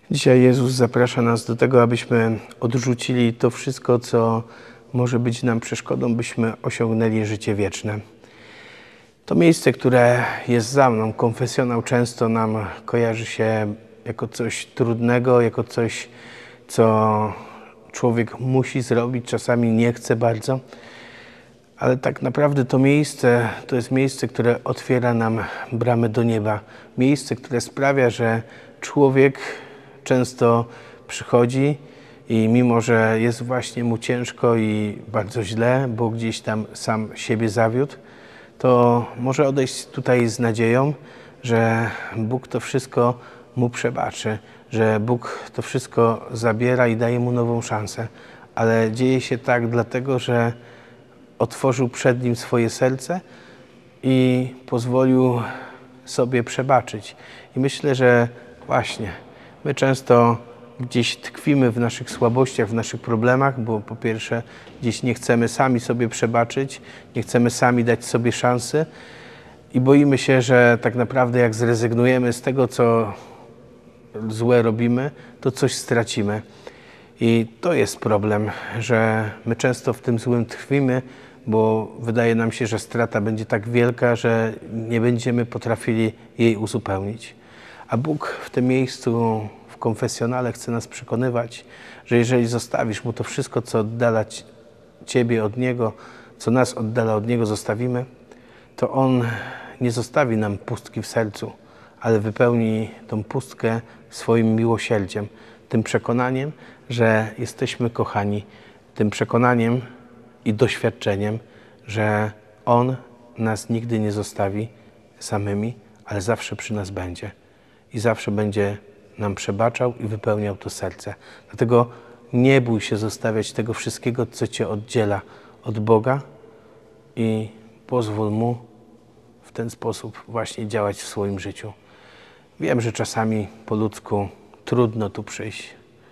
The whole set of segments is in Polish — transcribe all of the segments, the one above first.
Dzisiaj Jezus zaprasza nas do tego, abyśmy odrzucili to wszystko, co może być nam przeszkodą, byśmy osiągnęli życie wieczne. To miejsce, które jest za mną, konfesjonał, często nam kojarzy się jako coś trudnego, jako coś, co człowiek musi zrobić, czasami nie chce bardzo. Ale tak naprawdę to miejsce, to jest miejsce, które otwiera nam bramy do nieba. Miejsce, które sprawia, że człowiek często przychodzi i mimo, że jest właśnie mu ciężko i bardzo źle, bo gdzieś tam sam siebie zawiódł, to może odejść tutaj z nadzieją, że Bóg to wszystko mu przebaczy, że Bóg to wszystko zabiera i daje mu nową szansę. Ale dzieje się tak dlatego, że otworzył przed nim swoje serce i pozwolił sobie przebaczyć. I myślę, że właśnie my często gdzieś tkwimy w naszych słabościach, w naszych problemach, bo po pierwsze gdzieś nie chcemy sami sobie przebaczyć, nie chcemy sami dać sobie szansy i boimy się, że tak naprawdę jak zrezygnujemy z tego, co złe robimy, to coś stracimy. I to jest problem, że my często w tym złym tkwimy, bo wydaje nam się, że strata będzie tak wielka, że nie będziemy potrafili jej uzupełnić. A Bóg w tym miejscu, w konfesjonale chce nas przekonywać, że jeżeli zostawisz Mu to wszystko, co oddala Ciebie od Niego, co nas oddala od Niego, zostawimy, to On nie zostawi nam pustki w sercu, ale wypełni tą pustkę swoim miłosierdziem, tym przekonaniem, że jesteśmy kochani, tym przekonaniem i doświadczeniem, że On nas nigdy nie zostawi samymi, ale zawsze przy nas będzie i zawsze będzie nam przebaczał i wypełniał to serce. Dlatego nie bój się zostawiać tego wszystkiego, co Cię oddziela od Boga i pozwól Mu w ten sposób właśnie działać w swoim życiu. Wiem, że czasami po ludzku trudno tu przyjść,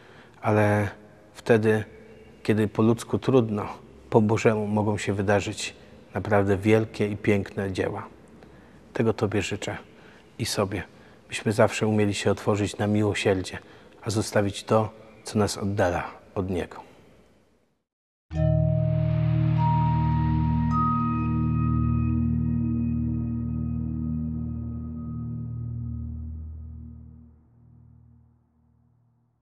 ale wtedy, kiedy po ludzku trudno, po Bożemu mogą się wydarzyć naprawdę wielkie i piękne dzieła. Tego Tobie życzę i sobie, byśmy zawsze umieli się otworzyć na miłosierdzie, a zostawić to, co nas oddala od Niego.